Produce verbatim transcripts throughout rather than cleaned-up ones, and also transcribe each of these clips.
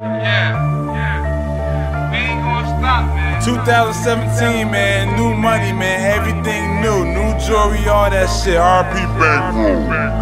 Yeah, yeah. We ain't gonna stop, man. twenty seventeen, man, new money, man, everything new, new jewelry, all that shit, R P Bankroll.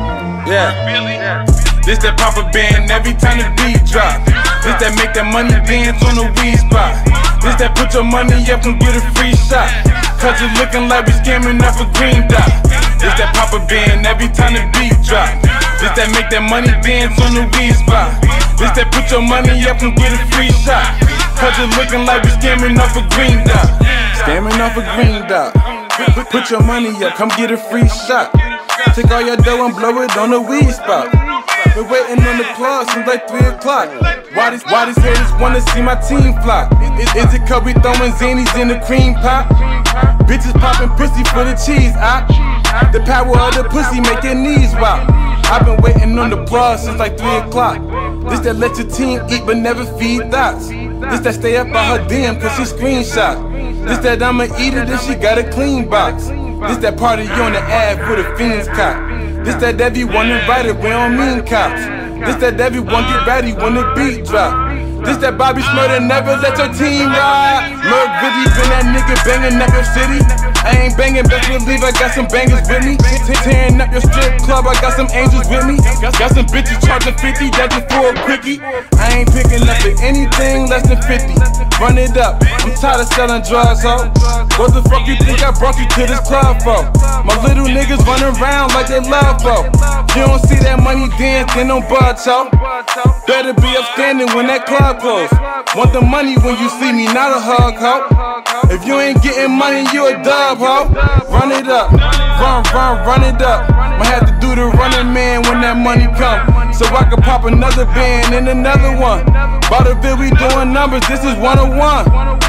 Yeah, Really? Yeah. this that Papa band every time the beat drop. This that make that money dance on the weed spot. This that put your money up and get a free shot. Cause you looking like we scamming off a green dot. This that Papa band every time the beat drop. This that make that money dance on the weed spot. This that put your money up and get a free shot. Cause you looking like we scamming off a green dot. Scamming off a green dot. Put, put your money up, come get a free shot. Take all your dough and blow it on the weed spot. Been waiting on the club since like three o'clock. Why these, why these haters wanna see my team flop? Is, is it cause we throwing zanies in the cream pot? Bitches popping pussy for the cheese, ah. The power of the pussy make your knees wop. I've been waiting on the plug since like three o'clock. This that let your team eat but never feed thoughts. This that stay up by her D M cause she screenshot. This that I'ma eat it if she got a clean box. This that party on the ad for the fiends cop. This that everyone invited, we don't mean cops. This that everyone get ready when the beat drop. This that Bobby Shmurda never let your team ride. Merc Vizzy been that nigga banging up your city. I ain't banging, best believe I got some bangers with me. Tearing up your strip club, I got some angels with me. Got some bitches charging fifty, that's just for a quickie. I ain't picking up at anything less than fifty. Run it up, I'm tired of selling drugs, ho. What the fuck you think I brought you to this club for? My little niggas running around like they love, ho. You don't see that money dance, then don't budge, ho. Better be upstanding when that club close. Want the money when you see me, not a hug, ho. If you ain't getting money, you a dub, ho. Run it up, run, run, run it up. Might have to do the running man when that money come, so I can pop another band and another one. Butterville, we doing numbers, this is one oh one.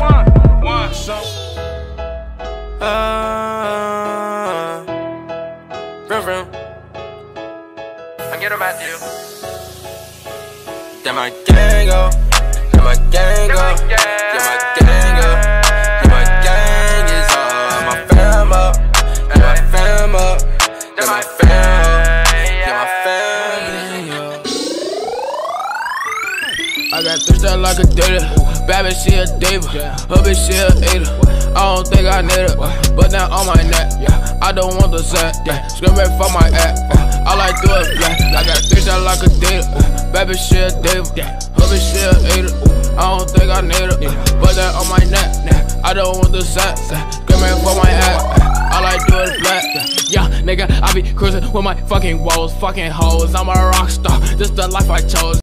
Uh, vroom vroom. I get them at you. Get my gang up, get my gang up, get my gang up, get my gang is up, my fam up, get my fam up, get my fam up, get my fam up. I got three stars like a data, bad bitch she a diva, her bitch she a eater. I don't think I need it, but now on my neck, I don't want the set, scream back for my act. I like do it flat, I got three stars like a data, bad bitch she a diva, her bitch she a eater. I don't think I need it, but that on my neck, I don't want the set, scream back for my act. I like do it flat, yeah, nigga, I be cruising with my fucking woes, fucking hoes. I'm a rock star, this the life I chose.